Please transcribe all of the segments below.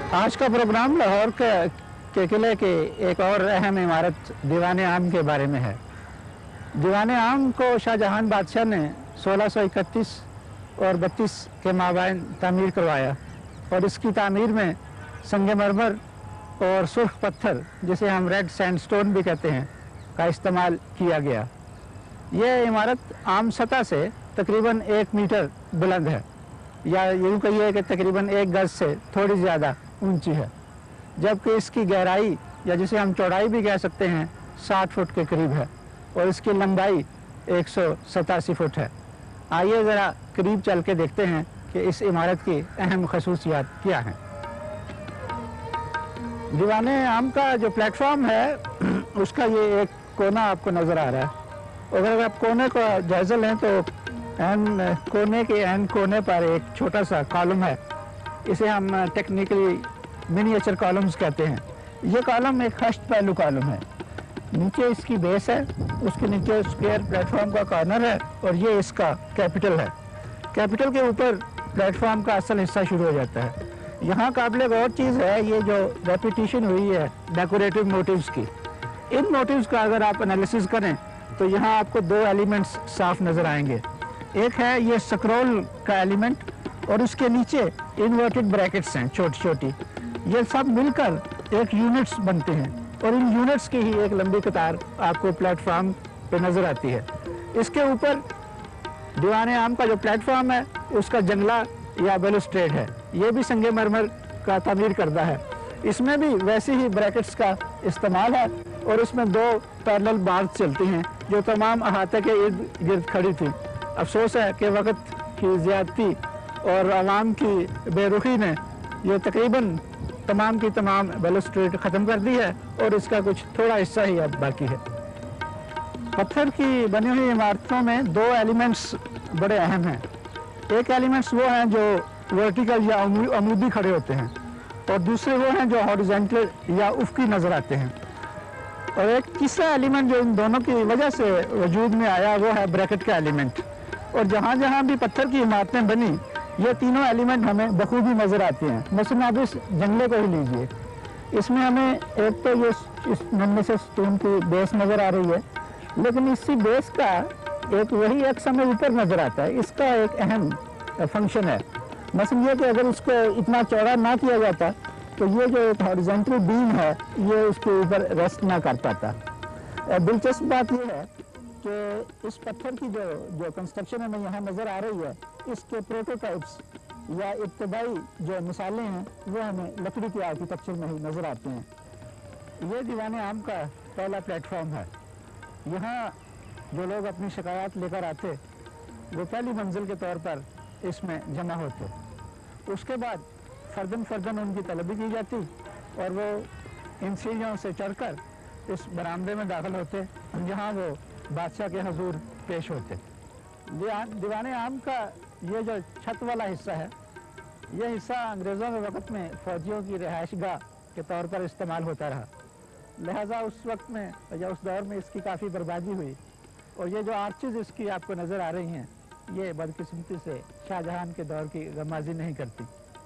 आज का प्रोग्राम लाहौर के किले की एक और अहम इमारत दीवान आम के बारे में है। दीवान आम को शाहजहां बादशाह ने 1631 और 32 के माबैन तामीर करवाया और इसकी तामीर में संगमरमर और सुर्ख पत्थर, जिसे हम रेड सैंडस्टोन भी कहते हैं, का इस्तेमाल किया गया। यह इमारत आम सतह से तकरीबन 1 मीटर बुलंद है, या यूँ कहिए कि तकरीबन 1 गज से थोड़ी ज़्यादा ऊंची है, जबकि इसकी गहराई या जिसे हम चौड़ाई भी कह सकते हैं 60 फुट के करीब है और इसकी लंबाई 187 फुट है। आइए ज़रा करीब चल के देखते हैं कि इस इमारत की अहम खसूसियात क्या हैं। दीवान आम का जो प्लेटफॉर्म है उसका ये एक कोना आपको नज़र आ रहा है। अगर आप कोने को जायज़ा लें तो कोने के कोने पर एक छोटा सा कॉलम है। इसे हम टेक्निकली मिनिएचर कॉलम्स कहते हैं। ये कॉलम एक हष्ट पहलू कॉलम है। नीचे इसकी बेस है, उसके नीचे स्क्वायर प्लेटफॉर्म का कॉर्नर है और ये इसका कैपिटल है। कैपिटल के ऊपर प्लेटफॉर्म का असल हिस्सा शुरू हो जाता है। यहाँ काबिल गौर चीज़ है ये जो रेपिटेशन हुई है डेकोरेटिव मोटिव्स की। इन मोटिव्स का अगर आप एनालिसिस करें तो यहाँ आपको 2 एलिमेंट्स साफ नज़र आएंगे। एक है ये स्क्रोल का एलिमेंट और उसके नीचे इन्वर्टेड ब्रैकेट्स हैं छोटी छोटी। ये सब मिलकर एक यूनिट्स बनते हैं और इन यूनिट्स की ही एक लंबी कतार आपको प्लेटफॉर्म पे नज़र आती है। इसके ऊपर दीवान आम का जो प्लेटफॉर्म है उसका जंगला या बैलुस्ट्रेड है। ये भी संगमरमर का तामीर करदा है। इसमें भी वैसे ही ब्रैकेट्स का इस्तेमाल है और इसमें 2 पैरेलल बार्स चलती हैं जो तमाम अहाते के इर्द गिर्द खड़ी थी। अफसोस है कि वक्त की ज़्यादती और आवाम की बेरुखी ने ये तकरीबन तमाम की तमाम बैलुस्ट्रेड ख़त्म कर दी है और इसका कुछ थोड़ा हिस्सा ही अब बाकी है। पत्थर की बनी हुई इमारतों में 2 एलिमेंट्स बड़े अहम हैं। एक एलिमेंट्स वो हैं जो वर्टिकल या अमूदी खड़े होते हैं और दूसरे वो हैं जो हॉरिजॉन्टल या उफ़क़ी नज़र आते हैं। और एक तीसरा एलिमेंट जो इन दोनों की वजह से वजूद में आया वो है ब्रैकेट का एलिमेंट। और जहाँ जहाँ भी पत्थर की इमारतें बनी ये तीनों एलिमेंट हमें बखूबी नज़र आते हैं। मसलन आप इस जंगले को ही लीजिए, इसमें हमें एक तो ये इस नन्हे से स्टोन की बेस नज़र आ रही है, लेकिन इसी बेस का एक वही एक समय ऊपर नज़र आता है। इसका एक अहम फंक्शन है। मसलन ये कि अगर इसको इतना चौड़ा ना किया जाता तो ये जो एक हॉरिजॉन्टल बीम है ये उसके ऊपर रेस्ट ना कर पाता। दिलचस्प बात यह है कि इस पत्थर की जो कंस्ट्रक्शन हमें यहाँ नज़र आ रही है, इसके प्रोटोटाइप्स या इब्तदाई जो मिसालें हैं वो हमें लकड़ी के आर्किटेक्चर में ही नज़र आते हैं। ये दीवान आम का पहला प्लेटफॉर्म है। यहाँ जो लोग अपनी शिकायत लेकर आते वो पहली मंजिल के तौर पर इसमें जमा होते। उसके बाद फर्दन उनकी तलबी की जाती और वो इन सीढ़ियों से चढ़कर इस बरामदे में दाखिल होते जहाँ वो बादशाह के हजूर पेश होते। दीवान आम का ये जो छत वाला हिस्सा है, यह हिस्सा अंग्रेज़ों के वक़्त में फ़ौजियों की रिहाइशगाह के तौर पर इस्तेमाल होता रहा। लिहाजा उस वक्त में या उस दौर में इसकी काफ़ी बर्बादी हुई और ये जो आर्चेज़ इसकी आपको नज़र आ रही हैं ये बदकिस्मती से शाहजहां के दौर की गमाजी नहीं करती।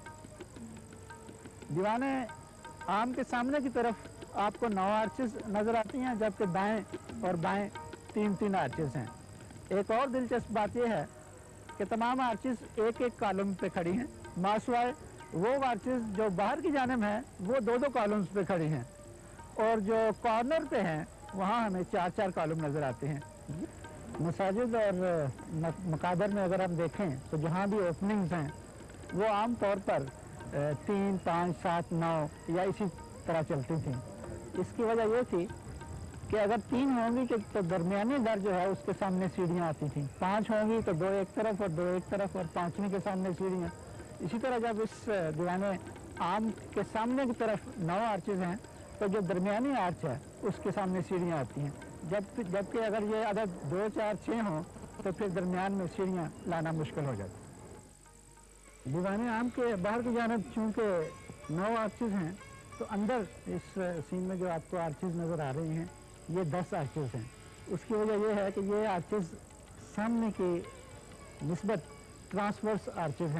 दीवान आम के सामने की तरफ आपको 9 आर्चेज़ नज़र आती हैं, जबकि दाएं और बाएं 3-3 आर्चेज़ हैं। एक और दिलचस्प बात यह है कि तमाम आर्चेज़ एक कॉलम पे खड़ी हैं, मासवाए वो आर्चेज़ जो बाहर की जानिब हैं वो 2-2 कॉलम्स पे खड़ी हैं और जो कॉर्नर पे हैं वहाँ हमें 4-4 कॉलम नज़र आते हैं। मसाजिद और मकाबर में अगर हम देखें तो जहाँ भी ओपनिंग्स हैं वो आम तौर पर 3, 5, 7, 9 या इसी तरह चलती थी। इसकी वजह ये थी कि अगर 3 होंगी तो दरमियानी दर जो है उसके सामने सीढ़ियाँ आती थी, 5 होंगी तो 2 एक तरफ और 2 एक तरफ और 5वीं के सामने सीढ़ियाँ। इसी तरह जब इस दीवान आम के सामने की तरफ 9 आर्चेज़ हैं तो जो दरमियानी आर्च है उसके सामने सीढ़ियाँ आती हैं, जबकि अगर ये अदद 2, 4, 6 हों तो फिर दरमियान में सीढ़ियाँ लाना मुश्किल हो जाती। दीवान आम के बाहर की जानिब चूँकि 9 आर्चेज़ हैं तो अंदर इस सीन में जो आपको आर्चेज़ नज़र आ रही हैं ये 10 आर्चेज़ हैं। उसकी वजह यह है कि ये आर्चेज़ सामने की निस्बत ट्रांसवर्स आर्चेज़ हैं,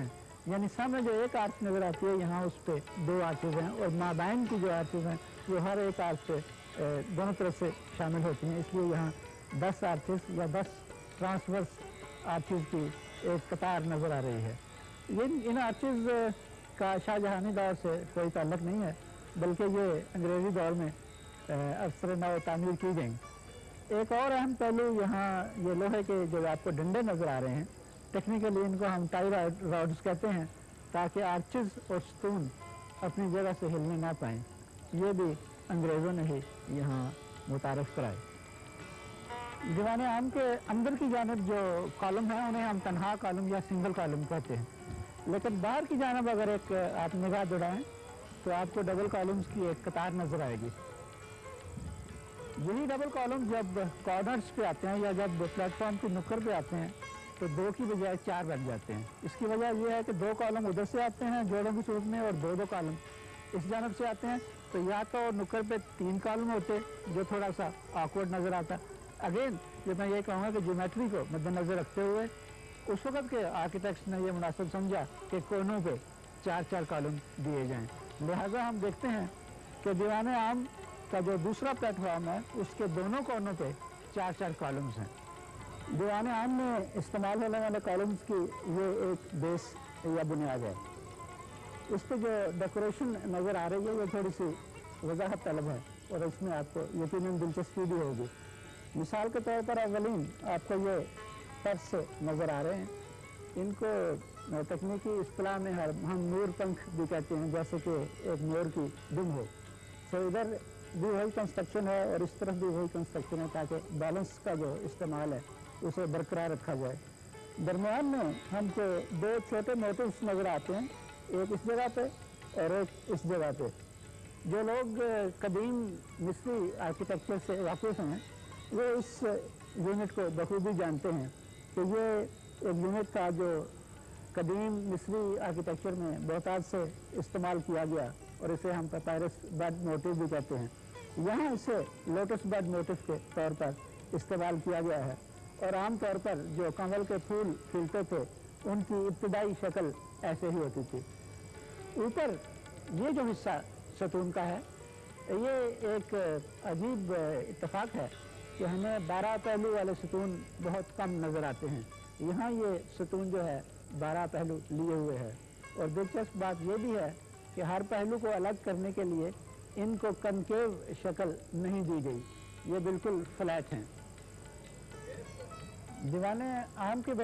یعنی سامنے جو ایک آرچ نظر آتی ہے یہاں اس پہ 2 آرچز ہیں، اور مابین کی جو آرچز ہیں وہ ہر ایک آرچ پہ دونوں طرف سے شامل ہوتی ہیں، اس لیے یہاں 10 آرچز یا 10 ٹرانسورس آرچز کی ایک قطار نظر آ رہی ہے۔ ان آرچز کا شاہ جہانی دور سے کوئی تعلق نہیں ہے، بلکہ یہ انگریزی دور میں اثر نو تعمیر کی گئیں۔ ایک اور اہم پہلو یہاں یہ لوہے کے جو آپ کو ڈنڈے نظر آ رہے ہیں، ٹیکنیکلی ان کو ہم ٹائی راڈز کہتے ہیں، تاکہ آرچز اور ستون اپنی جگہ سے ہلنے نہ پائیں، یہ بھی انگریزوں نے ہی یہاں متعارف کرائے۔ دیوان عام کے اندر کی جانب جو کالم ہیں انہیں ہم تنہا کالم یا سنگل کالم کہتے ہیں، لیکن باہر کی جانب اگر ایک آپ نگاہ دوڑائیں تو آپ کو ڈبل کالمز کی ایک قطار نظر آئے گی۔ یہی ڈبل کالم جب کارنرز پہ آتے ہیں یا جب پلیٹ فارم کی نکر پہ آتے ہیں تو 2 کی بجائے 4 بن جاتے ہیں۔ اس کی وجہ یہ ہے کہ 2 کالم ادھر سے آتے ہیں جوڑوں کی صورت میں، اور 2 کالم اس جانب سے آتے ہیں، تو یا تو نکر پہ 3 کالم ہوتے جو تھوڑا سا آکورڈ نظر آتا۔ اگین جو میں یہ کہوں گا کہ جیومیٹری کو مد نظر رکھتے ہوئے اس وقت کے آرکیٹیکٹس نے یہ مناسب سمجھا کہ کونوں پہ 4 کالم دیے جائیں، لہٰذا ہم دیکھتے ہیں کہ دیوان عام کا جو دوسرا پلیٹ فارم ہے اس کے دونوں کونوں پہ 4 کالمز ہیں۔ دیوان عام میں استعمال ہونے والے کالمز کی یہ ایک بیس یا بنیاد ہے۔ اس پہ جو ڈیکوریشن نظر آ رہی ہے یہ تھوڑی سی وضاحت طلب ہے، اور اس میں آپ کو یقیناً دلچسپی بھی ہوگی۔ مثال کے طور پر اولین آپ کو یہ پرس نظر آ رہے ہیں، ان کو تکنیکی اصطلاح میں ہم مور پنکھ بھی کہتے ہیں، جیسے کہ ایک مور کی دم ہو۔ تو ادھر بھی وہی کنسٹرکشن ہے اور اس طرف بھی وہی کنسٹرکشن ہے، تاکہ بیلنس کا جو استعمال ہے اسے برقرار رکھا جائے۔ درمیان میں ہم کو 2 چھوٹے موٹیوز نظر آتے ہیں، ایک اس جگہ پہ اور ایک اس جگہ پہ۔ جو لوگ قدیم مصری آرکیٹیکچر سے واقف ہیں وہ اس یونٹ کو بخوبی جانتے ہیں کہ یہ ایک یونٹ کا جو قدیم مصری آرکیٹیکچر میں بہتات سے استعمال کیا گیا، اور اسے ہم پیپائرس بیڈ موٹیو بھی کہتے ہیں۔ یہاں اسے لوٹس بیڈ موٹیو کے طور پر استعمال کیا گیا ہے، اور عام طور پر جو کنول کے پھول کھلتے تھے ان کی ابتدائی شکل ایسے ہی ہوتی تھی۔ اوپر یہ جو حصہ ستون کا ہے یہ ایک عجیب اتفاق ہے کہ ہمیں 12 پہلو والے ستون بہت کم نظر آتے ہیں، یہاں یہ ستون جو ہے 12 پہلو لیے ہوئے ہے، اور دلچسپ بات یہ بھی ہے کہ ہر پہلو کو الگ کرنے کے لیے ان کو کنکیو شکل نہیں دی گئی، یہ بالکل فلیٹ ہیں۔ دیوان عام کے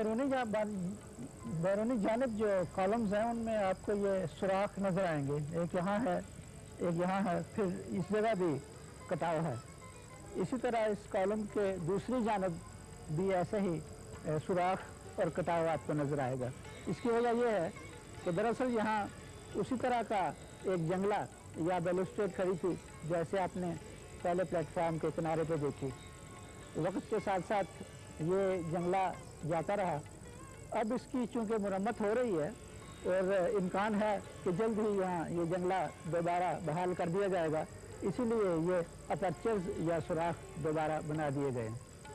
بیرونی جانب جو کالمز ہیں ان میں آپ کو یہ سوراخ نظر آئیں گے، ایک یہاں ہے ایک یہاں ہے، پھر اس جگہ بھی کٹاؤ ہے۔ اسی طرح اس کالم کے دوسری جانب بھی ایسے ہی سوراخ اور کٹاؤ آپ کو نظر آئے گا۔ اس کی وجہ یہ ہے کہ دراصل یہاں اسی طرح کا ایک جنگلہ یا بیلوسٹریڈ کھڑی تھی جیسے آپ نے پہلے پلیٹ فارم کے کنارے پہ دیکھی۔ وقت کے ساتھ ساتھ یہ جنگلہ جاتا رہا، اب اس کی چونکہ مرمت ہو رہی ہے اور امکان ہے کہ جلد ہی یہاں یہ جنگلہ دوبارہ بحال کر دیا جائے گا، اسی لیے یہ اپرچرز یا سوراخ دوبارہ بنا دیے گئے۔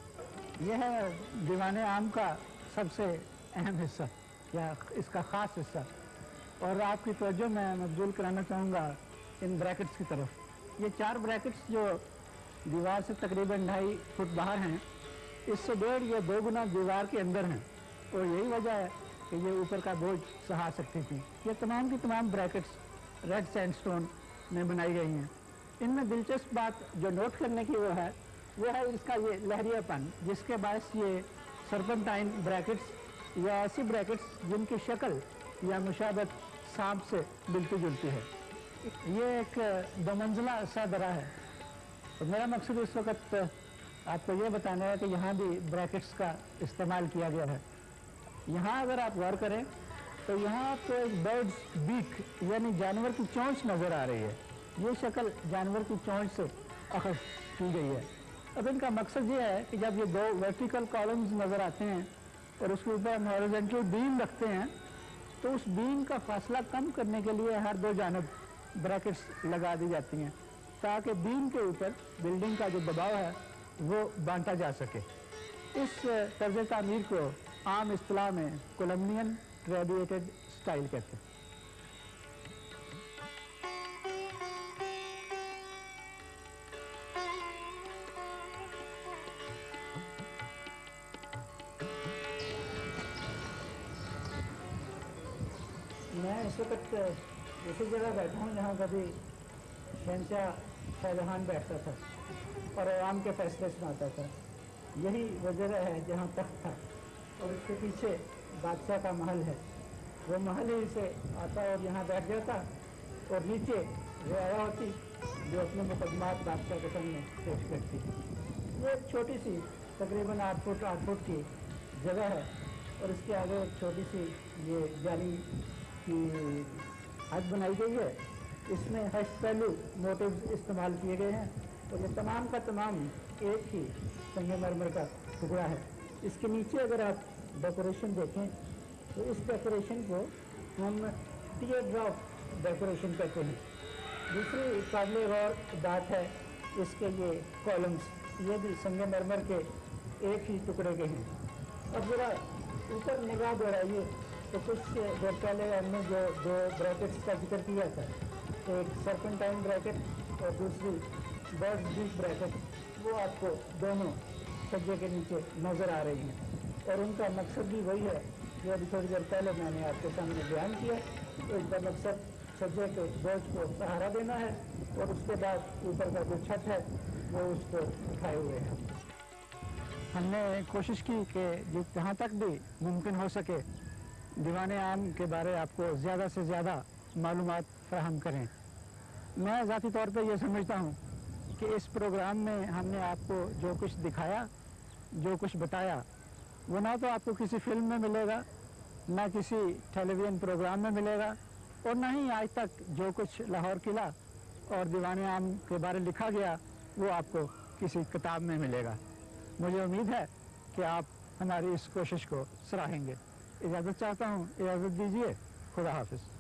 یہ ہے دیوان عام کا سب سے اہم حصہ یا اس کا خاص حصہ، اور آپ کی توجہ میں مبذول کرانا چاہوں گا ان بریکٹس کی طرف۔ یہ 4 بریکٹس جو دیوار سے تقریباً 2.5 فٹ باہر ہیں، اس سے 1.5 یا 2 گنا دیوار کے اندر ہیں، اور یہی وجہ ہے کہ یہ اوپر کا بوجھ سہا سکتی تھی۔ یہ تمام کی تمام بریکٹس ریڈ سینڈ سٹون میں بنائی گئی ہیں۔ ان میں دلچسپ بات جو نوٹ کرنے کی وہ ہے اس کا یہ لہریہ پن، جس کے باعث یہ سرپنٹائن بریکٹس یا ایسی بریکٹس جن کی شکل یا مشابہت سانپ سے ملتی جلتی ہے۔ یہ ایک 2 منزلہ سہ درہ ہے، اور میرا مقصد اس وقت آپ کو یہ بتانا ہے کہ یہاں بھی بریکٹس کا استعمال کیا گیا ہے۔ یہاں اگر آپ غور کریں تو یہاں آپ کو ایک برڈز بیک یعنی جانور کی چونچ نظر آ رہی ہے، یہ شکل جانور کی چونچ سے اخذ کی گئی ہے۔ اب ان کا مقصد یہ ہے کہ جب یہ 2 ورٹیکل کالمز نظر آتے ہیں اور اس کے اوپر ہم ہارزنٹل بیم رکھتے ہیں تو اس بیم کا فاصلہ کم کرنے کے لیے ہر 2 جانب بریکٹس لگا دی جاتی ہیں تاکہ بیم کے اوپر بلڈنگ کا جو دباؤ ہے وہ بانٹا جا سکے۔ اس طرز تعمیر کو عام اصطلاح میں کولمنین ریڈیٹڈ स्टाइल कहते हैं। मैं इस वक्त इसी जगह बैठा हूँ जहाँ कभी शहंशाह शाहजहां बैठता था और आवाम के फैसले सुनाता था। यही वो जगह है जहाँ तख्त था और उसके पीछे बादशाह का महल है। वो महल ही से आता और यहाँ बैठ जाता और नीचे रियाया होती जो अपने मुकदमात बादशाह के सामने पेश करती। ये एक छोटी सी तकरीबन 8 फुट की जगह है और इसके आगे एक छोटी सी ये जाली की हद बनाई गई है। इसमें हस्त पहलू मोटिव्स इस्तेमाल किए गए हैं और ये तमाम का तमाम एक ही संगमरमर का टुकड़ा है। इसके नीचे अगर आप डेकोरेशन देखें तो इस डेकोरेशन को हम टीयर ड्रॉप डेकोरेशन कहते हैं। दूसरी काबिल गौर बात है इसके ये कॉलम्स, ये भी संगमरमर के एक ही टुकड़े के हैं। अब जरा ऊपर निगाह दौड़ाइए तो कुछ देर पहले हमने जो 2 ब्रैकेट्स का जिक्र किया था, एक सर्पेंटाइन ब्रैकेट और दूसरी बर्ड्स बीट ब्रैकेट, वो आपको दोनों छज्जे के नीचे नज़र आ रही हैं और उनका मकसद भी वही है जो अभी थोड़ी देर पहले मैंने आपके सामने बयान किया। तो इसका मकसद छज्जे के बोझ को सहारा देना है और उसके बाद ऊपर का जो छत है वो उसको उठाए हुए है। हमने कोशिश की कि जहाँ तक भी मुमकिन हो सके दीवाने आम के बारे आपको ज़्यादा से ज़्यादा मालूमात फराहम करें। मैं ज़ाती तौर पे ये समझता हूँ कि इस प्रोग्राम में हमने आपको जो कुछ दिखाया, जो कुछ बताया, वो ना तो आपको किसी फिल्म में मिलेगा, ना किसी टेलीविज़न प्रोग्राम में मिलेगा और ना ही आज तक जो कुछ लाहौर किला और दीवाने आम के बारे लिखा गया वो आपको किसी किताब में मिलेगा। मुझे उम्मीद है कि आप हमारी इस कोशिश को सराहेंगे। इजाज़त चाहता हूँ, इजाज़त दीजिए। खुदा हाफिज़।